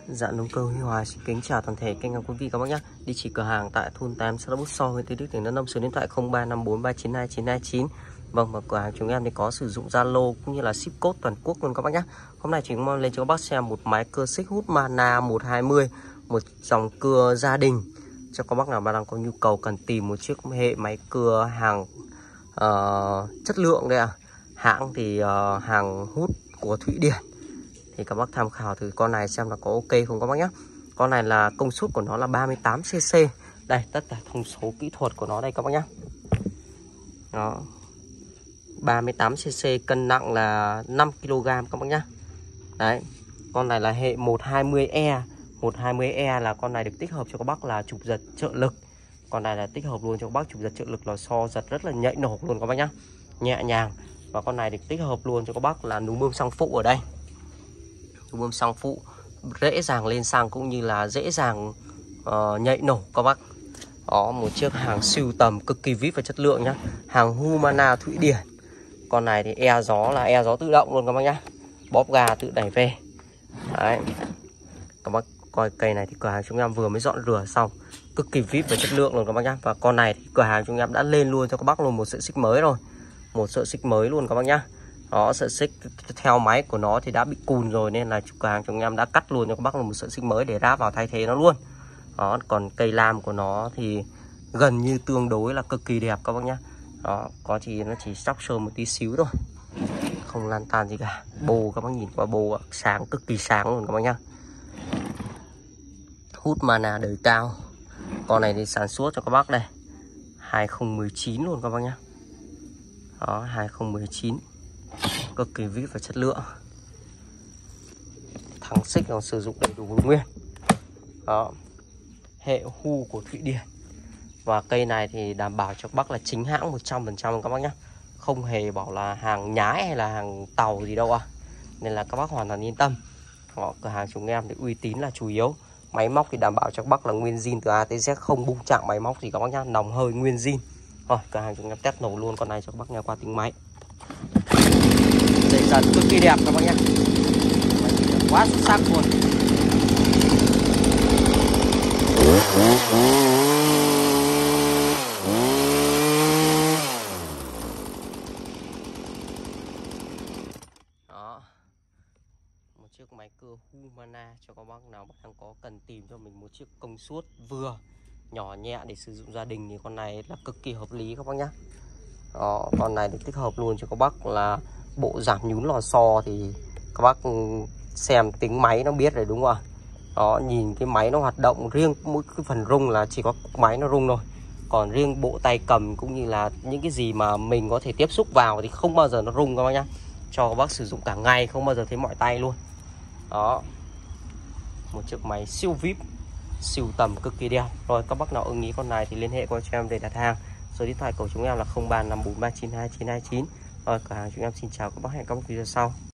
Dạ nông cơ Huy Hòa xin kính chào toàn thể kênh quý vị các bác nhé. Địa chỉ cửa hàng tại thôn 8 xã Bút So, huyện Tuy Đức, tỉnh Đắk Nông, số điện thoại 0354392929. Vâng, và cửa hàng chúng em thì có sử dụng Zalo cũng như là ship code toàn quốc luôn các bác nhé. Hôm nay chúng em lên cho các bác xem một máy cưa xích hút Mana 120, một dòng cưa gia đình cho các bác nào mà đang có nhu cầu cần tìm một chiếc hệ máy cưa hàng chất lượng đây ạ. Hãng thì hàng hút của Thụy Điển. Thì các bác tham khảo thử con này xem là có ok không các bác nhé. Con này là công suất của nó là 38cc. Đây, tất cả thông số kỹ thuật của nó đây các bác nhé. Đó, 38cc, cân nặng là 5kg các bác nhé. Đấy, con này là hệ 120E. 120E là con này được tích hợp cho các bác là trục giật trợ lực. Con này là tích hợp luôn cho các bác trục giật trợ lực là so giật rất là nhạy nổ luôn các bác nhé. Nhẹ nhàng. Và con này được tích hợp luôn cho các bác là núm bơm xăng phụ ở đây. Núm bơm xăng phụ dễ dàng lên xăng cũng như là dễ dàng nhạy nổ các bác. Đó, một chiếc hàng siêu tầm cực kỳ vip và chất lượng nhá. Hàng Humana Thụy Điển. Con này thì gió là gió tự động luôn các bác nhá. Bóp ga tự đẩy về. Đấy. Các bác coi cây này thì cửa hàng chúng em vừa mới dọn rửa xong, cực kỳ vip và chất lượng luôn các bác nhá. Và con này thì cửa hàng chúng em đã lên luôn cho các bác luôn một sợi xích mới rồi. Một sợi xích mới luôn các bác nhá. Đó, sợi xích theo máy của nó thì đã bị cùn rồi nên là cửa hàng chúng em đã cắt luôn cho các bác một sợi xích mới để ráp vào thay thế nó luôn. Đó, còn cây lam của nó thì gần như tương đối là cực kỳ đẹp các bác nhá. Đó, có chỉ nó chỉ sóc sơ một tí xíu thôi, không lan tan gì cả. Bồ các bác nhìn qua bồ sáng, cực kỳ sáng luôn các bác nhá. Hút Mana đời cao. Con này thì sản xuất cho các bác đây 2019 luôn các bác nhá. Đó, 2019, cực kỳ vip và chất lượng. Thắng xích nó sử dụng đầy đủ nguyên. Đó, hệ Hu của Thụy Điển. Và cây này thì đảm bảo cho các bác là chính hãng 100% các bác nhé. Không hề bảo là hàng nhái hay là hàng tàu gì đâu ạ. Nên là các bác hoàn toàn yên tâm. Đó, cửa hàng chúng em thì uy tín là chủ yếu. Máy móc thì đảm bảo cho các bác là nguyên zin từ A tới Z, không bung chạm máy móc gì các bác nhá, nòng hơi nguyên zin. Rồi, cửa hàng chúng em test nổ luôn con này cho các bác nghe qua tiếng máy. Dây dần cực kỳ đẹp các bác nhá. Quá xuất sắc luôn. Đó, một chiếc máy cưa Humana cho các bác nào đang có cần tìm cho mình một chiếc công suất vừa, nhỏ nhẹ để sử dụng gia đình thì con này là cực kỳ hợp lý các bác nhá. Đó, con này được tích hợp luôn cho các bác là bộ giảm nhún lò xo thì các bác xem tiếng máy nó biết rồi đúng không ạ. Đó, nhìn cái máy nó hoạt động, riêng mỗi cái phần rung là chỉ có máy nó rung thôi. Còn riêng bộ tay cầm cũng như là những cái gì mà mình có thể tiếp xúc vào thì không bao giờ nó rung các bác nhá. Cho các bác sử dụng cả ngày không bao giờ thấy mỏi tay luôn. Đó, một chiếc máy siêu vip, siêu tầm cực kỳ đẹp. Rồi, các bác nào ưng ý con này thì liên hệ qua cho em để đặt hàng. Số điện thoại của chúng em là 0354392929. Rồi, cửa hàng chúng em xin chào các bác, hẹn các bác video sau.